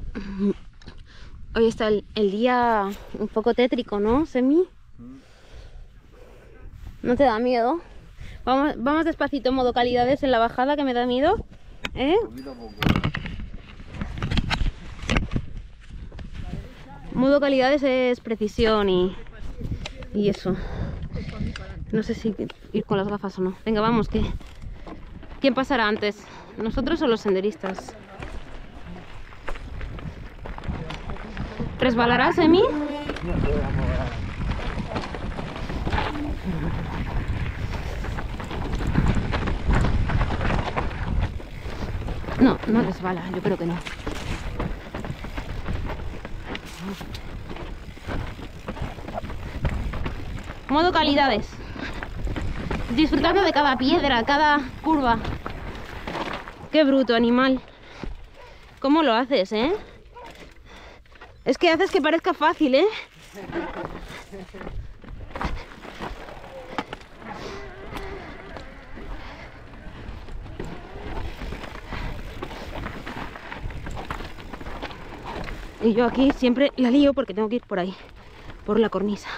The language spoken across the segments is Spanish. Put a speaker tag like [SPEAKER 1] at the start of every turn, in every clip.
[SPEAKER 1] Hoy está el día un poco tétrico, ¿no, Semi? ¿No te da miedo? Vamos despacito, modo calidades en la bajada, que me da miedo. ¿Eh?
[SPEAKER 2] Poquito a poco.
[SPEAKER 1] Modo calidades es precisión y eso. No sé si ir con las gafas o no. Venga, vamos, que... ¿Quién pasará antes? ¿Nosotros o los senderistas? ¿Resbalarás, Emi? No, no resbala, yo creo que no. Modo calidades. Disfrutando de cada piedra, cada curva. Qué bruto, animal. ¿Cómo lo haces, eh? Es que haces que parezca fácil, ¿eh? Y yo aquí siempre la lío porque tengo que ir por ahí, por la cornisa.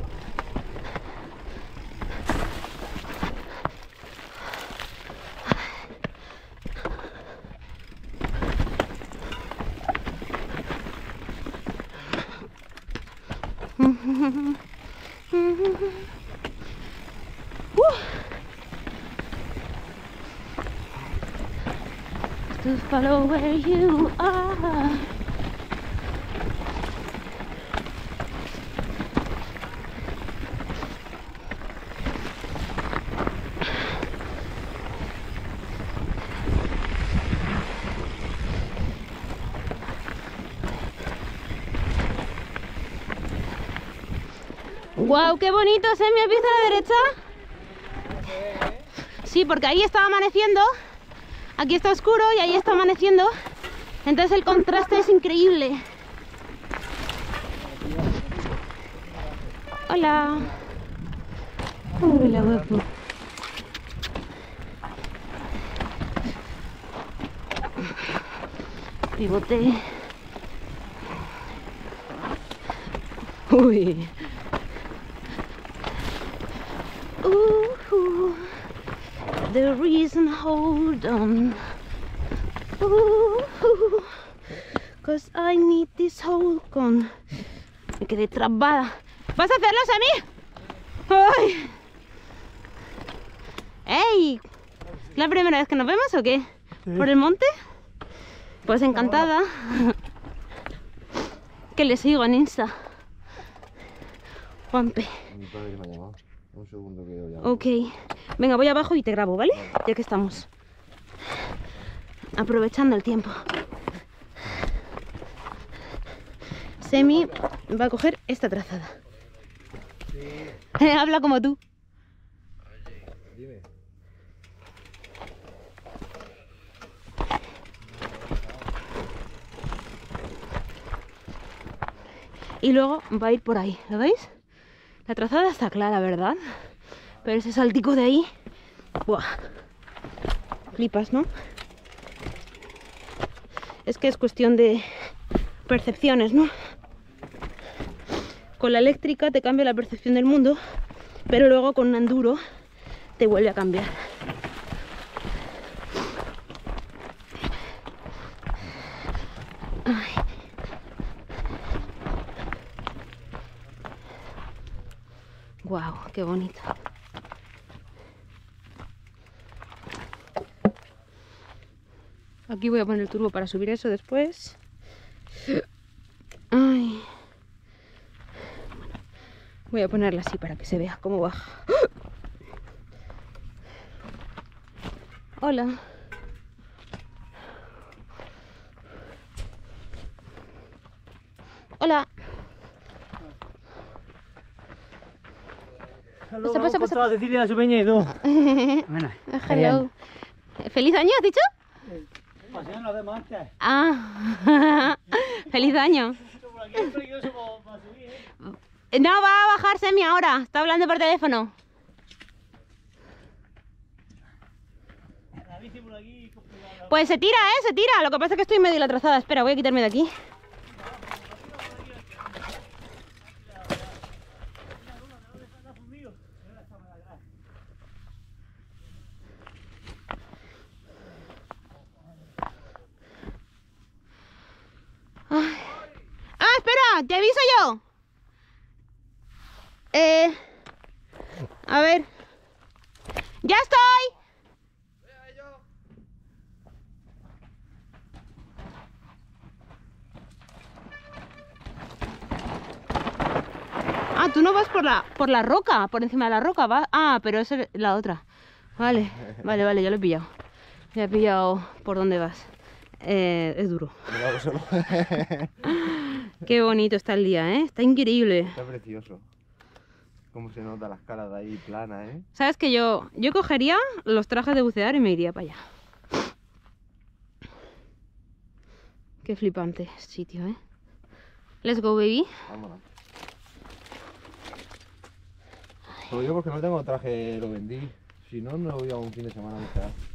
[SPEAKER 1] To follow where you are. ¡Guau! ¡Qué bonito! ¿Se me ha visto a la derecha? Sí, porque ahí está amaneciendo. Aquí está oscuro y ahí está amaneciendo. Entonces el contraste es increíble. Hola. Hola, guapo. Pivote. Uy. The reason, hold on. Cause I need this hold on. Me quedé trabada. ¿Vas a hacerlo, Sammy? ¡Ay! ¡Ey! ¿La primera vez que nos vemos o qué? Sí. ¿Por el monte? Pues encantada. Que le sigo en Insta. Juanpe.
[SPEAKER 2] Mi padre me ha llamado. Un segundo que yo llamo.
[SPEAKER 1] Ok. Venga, voy abajo y te grabo, ¿vale? Ya que estamos. Aprovechando el tiempo. Semi va a coger esta trazada. Sí. Habla como tú.
[SPEAKER 2] Oye, dime.
[SPEAKER 1] Y luego va a ir por ahí, ¿lo veis? La trazada está clara, ¿verdad? Pero ese saltico de ahí... ¡Buah! Flipas, ¿no? Es que es cuestión de percepciones, ¿no? Con la eléctrica te cambia la percepción del mundo, pero luego con un enduro te vuelve a cambiar. Ay. Guau, qué bonito. Aquí voy a poner el turbo para subir eso después. Ay. Bueno, voy a ponerla así para que se vea cómo baja. Hola. Hola. Pasa, pasa.
[SPEAKER 3] Decirle a su peñedo.
[SPEAKER 1] Hello. ¿Feliz año, has dicho? Ah, feliz año. No, va a bajar Semi ahora. Está hablando por teléfono. Pues se tira, se tira. Lo que pasa es que estoy medio la trazada. Espera, voy a quitarme de aquí. Ay. Ah, espera, te aviso yo. A ver. ¡Ya estoy! Ah, tú no vas por la roca, por encima de la roca, ¿va? Ah, pero esa es la otra. Vale, vale, ya lo he pillado. Ya he pillado por dónde vas. Es duro.
[SPEAKER 2] Me lo hago solo.
[SPEAKER 1] Qué bonito está el día, ¿eh? Está increíble.
[SPEAKER 2] Está precioso. Cómo se nota las caras de ahí planas, ¿eh?
[SPEAKER 1] ¿Sabes que yo cogería los trajes de bucear y me iría para allá? Qué flipante sitio, ¿eh? Let's go, baby.
[SPEAKER 2] Vámonos. Solo yo porque no tengo traje, lo vendí. Si no, no voy a un fin de semana a bucear.